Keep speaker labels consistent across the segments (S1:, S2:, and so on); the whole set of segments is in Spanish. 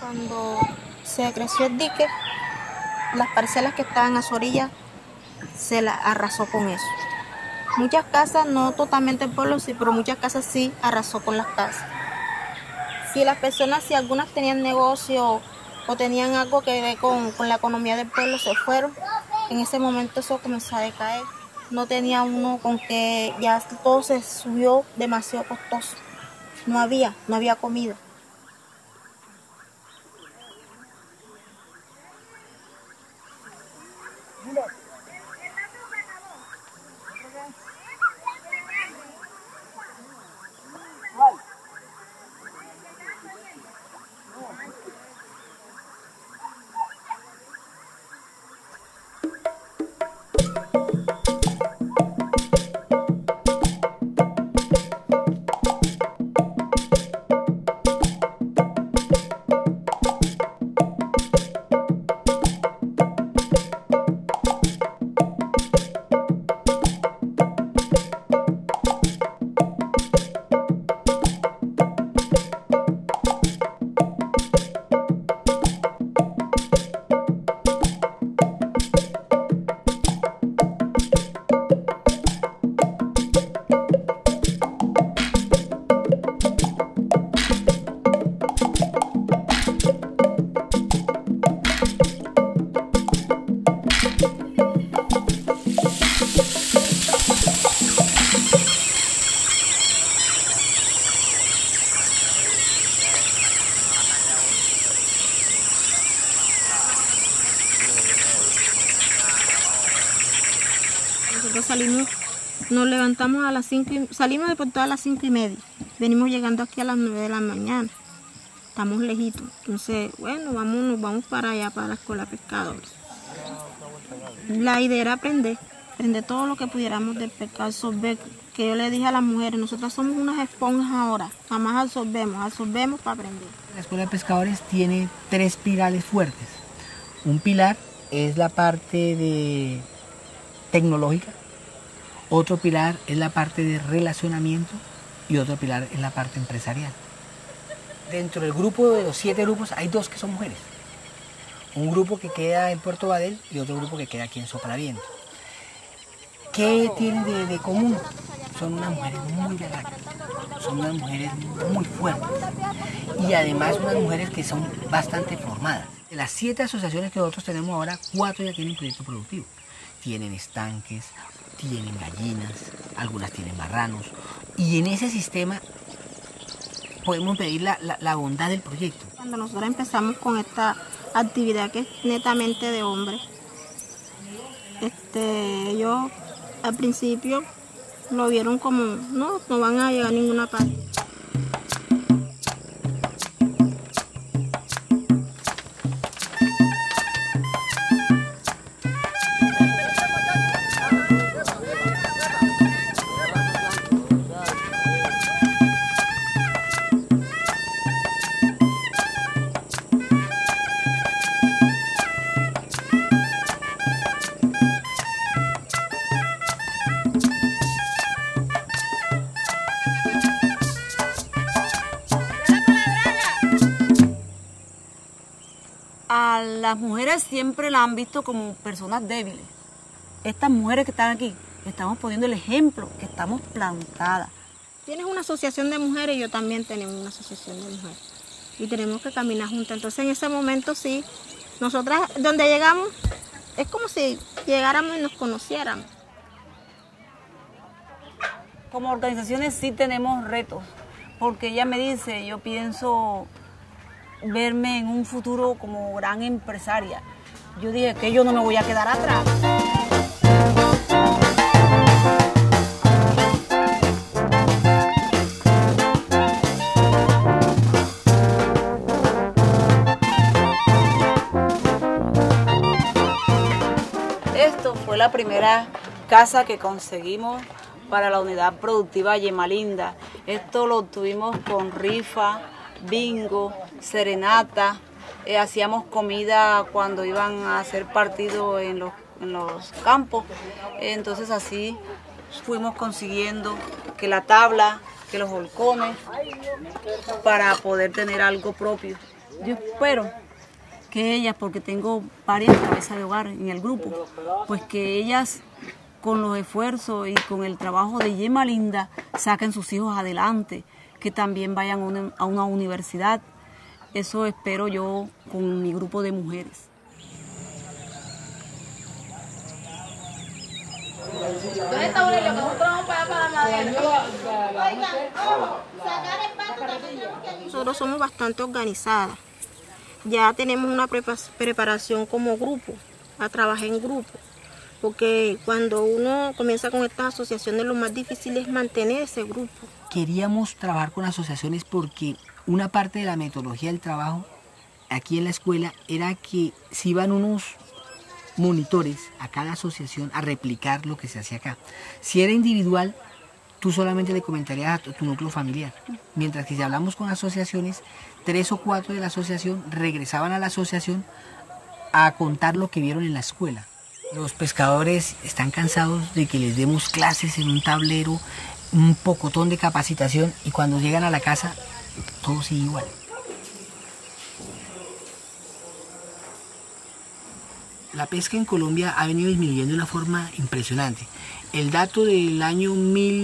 S1: Cuando se creció el dique, las parcelas que estaban a su orilla se las arrasó con eso. Muchas casas, no totalmente el pueblo, sí, pero muchas casas sí arrasó con las casas. Si las personas, si algunas tenían negocio o tenían algo que ver con la economía del pueblo, se fueron. En ese momento eso comenzó a decaer. No tenía uno con que, ya todo se subió demasiado costoso. No había comida. Nosotros salimos, nos levantamos a las 5, salimos de Portal a las 5:30. Venimos llegando aquí a las 9 de la mañana. Estamos lejitos. Entonces, bueno, nos vamos para allá, para la escuela de pescadores. La idea era aprender todo lo que pudiéramos del pescado, absorber. Que yo le dije a las mujeres, nosotras somos unas esponjas ahora, jamás absorbemos para aprender.
S2: La escuela de pescadores tiene 3 pilares fuertes. Un pilar es la parte tecnológica, otro pilar es la parte de relacionamiento y otro pilar es la parte empresarial. Dentro del grupo de los 7 grupos hay 2 que son mujeres. Un grupo que queda en Puerto Badel y otro grupo que queda aquí en Sopraviento. ¿Qué tienen de común? Son unas mujeres muy berracas, son unas mujeres muy fuertes y además unas mujeres que son bastante formadas. De las 7 asociaciones que nosotros tenemos ahora, 4 ya tienen proyecto productivo. Tienen estanques, tienen gallinas, algunas tienen marranos y en ese sistema podemos medir la bondad del proyecto.
S1: Cuando nosotros empezamos con esta actividad que es netamente de hombres, ellos al principio lo vieron como, no van a llegar a ninguna parte.
S3: A las mujeres siempre las han visto como personas débiles. Estas mujeres que están aquí, estamos poniendo el ejemplo, que estamos plantadas.
S1: Tienes una asociación de mujeres y yo también tenemos una asociación de mujeres. Y tenemos que caminar juntas. Entonces en ese momento sí, nosotras donde llegamos es como si llegáramos y nos conociéramos.
S3: Como organizaciones sí tenemos retos, porque ella me dice, yo pienso verme en un futuro como gran empresaria. Yo dije que yo no me voy a quedar atrás. Esto fue la primera casa que conseguimos para la unidad productiva Yema Linda. Esto lo obtuvimos con rifa, bingo, serenata, hacíamos comida cuando iban a hacer partido en los campos, entonces así fuimos consiguiendo que la tabla, que los balcones, para poder tener algo propio. Yo espero que ellas, porque tengo varias cabezas de hogar en el grupo, pues que ellas con los esfuerzos y con el trabajo de Yema Linda saquen sus hijos adelante, que también vayan a una universidad. Eso espero yo con mi grupo de mujeres.
S1: ¿Dónde está Aurelio? Que nosotros vamos para la madera. Oigan, sacar el pato también. Nosotros somos bastante organizadas. Ya tenemos una preparación como grupo, a trabajar en grupo. Porque cuando uno comienza con estas asociaciones, lo más difícil es mantener ese grupo.
S2: Queríamos trabajar con asociaciones porque una parte de la metodología del trabajo aquí en la escuela era que si iban unos monitores a cada asociación a replicar lo que se hacía acá. Si era individual, tú solamente le comentarías a tu núcleo familiar. Mientras que si hablamos con asociaciones, 3 o 4 de la asociación regresaban a la asociación a contar lo que vieron en la escuela. Los pescadores están cansados de que les demos clases en un tablero, un pocotón de capacitación, y cuando llegan a la casa todo sigue igual. La pesca en Colombia ha venido disminuyendo de una forma impresionante. El dato del año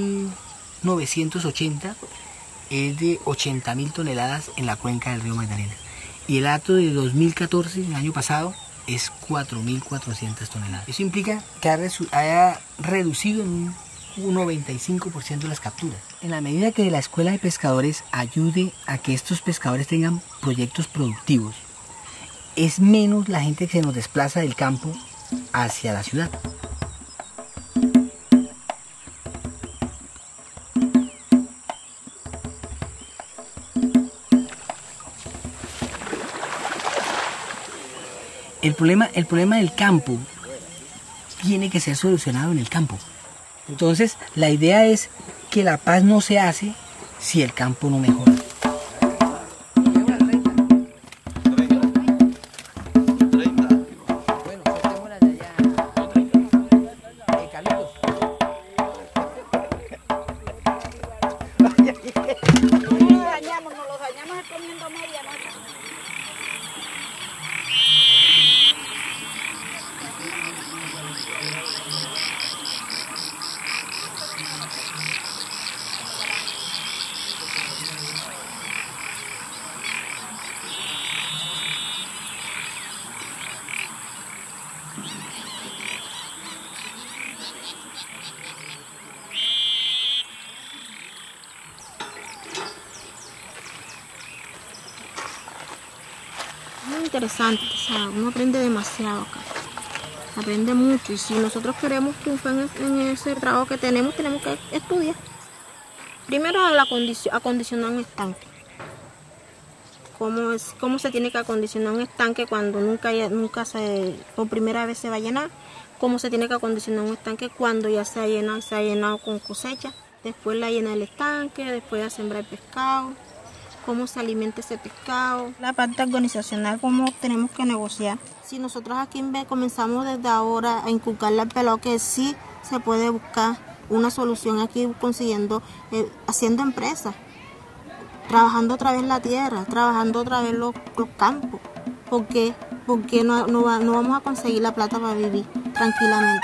S2: 1980 es de 80.000 toneladas en la cuenca del río Magdalena. Y el dato de 2014, el año pasado, es 4.400 toneladas. Eso implica que haya reducido en un 95% las capturas. En la medida que la Escuela de Pescadores ayude a que estos pescadores tengan proyectos productivos, es menos la gente que se nos desplaza del campo hacia la ciudad. El problema del campo tiene que ser solucionado en el campo. Entonces, la idea es que la paz no se hace si el campo no mejora.
S1: Muy interesante, o sea, uno aprende demasiado acá, aprende mucho, y si nosotros queremos triunfar en ese trabajo que tenemos que estudiar. Primero acondicionar un estanque. ¿Cómo se tiene que acondicionar un estanque cuando por primera vez se va a llenar? ¿Cómo se tiene que acondicionar un estanque cuando ya se ha llenado con cosecha? Después la llena del estanque, después a sembrar pescado. Cómo se alimenta ese pescado, la parte organizacional, cómo tenemos que negociar. Si nosotros aquí comenzamos desde ahora a inculcarle al pelado que sí se puede buscar una solución aquí consiguiendo, haciendo empresas, trabajando otra vez la tierra, trabajando otra vez los campos, porque no vamos a conseguir la plata para vivir tranquilamente.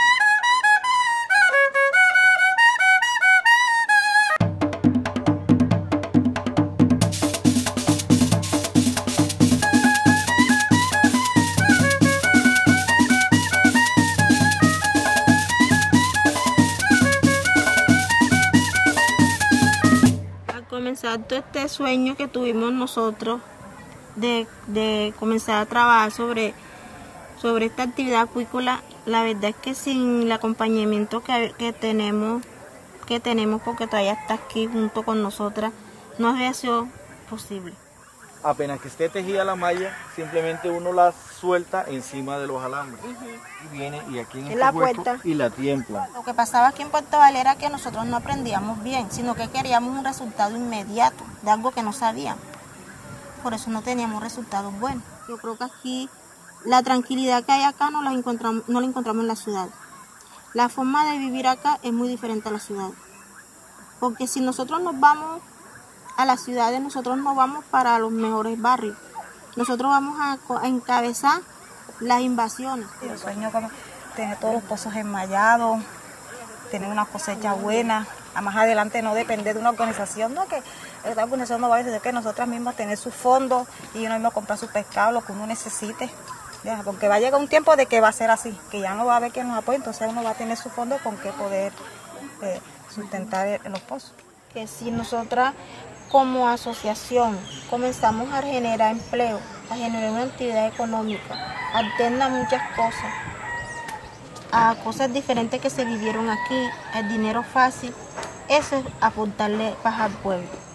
S1: Comenzar todo este sueño que tuvimos nosotros de comenzar a trabajar sobre esta actividad acuícola, la verdad es que sin el acompañamiento que tenemos, porque todavía está aquí junto con nosotras, no había sido posible.
S4: Apenas que esté tejida la malla, simplemente uno la suelta encima de los alambres. Y viene y aquí en este hueco y la tiempla.
S1: Lo que pasaba aquí en Puerto Valera era que nosotros no aprendíamos bien, sino que queríamos un resultado inmediato de algo que no sabíamos. Por eso no teníamos resultados buenos. Yo creo que aquí la tranquilidad que hay acá no la encontramos en la ciudad. La forma de vivir acá es muy diferente a la ciudad. Porque si nosotros nos vamos a las ciudades, nosotros nos vamos para los mejores barrios. nosotros vamos a encabezar las invasiones.
S5: Yo sueño como tener todos los pozos enmayados, tener una cosecha buena, a más adelante no depender de una organización, no que esta organización no va a decir que nosotras mismas tener sus fondos y uno mismo comprar su pescado, lo que uno necesite, ya, porque va a llegar un tiempo de que va a ser así, que ya no va a haber quien nos apoye, entonces uno va a tener su fondo con que poder sustentar los pozos.
S1: Que si nosotras como asociación comenzamos a generar empleo, a generar una actividad económica, alterna muchas cosas, a cosas diferentes que se vivieron aquí, el dinero fácil, eso es aportarle paz al pueblo.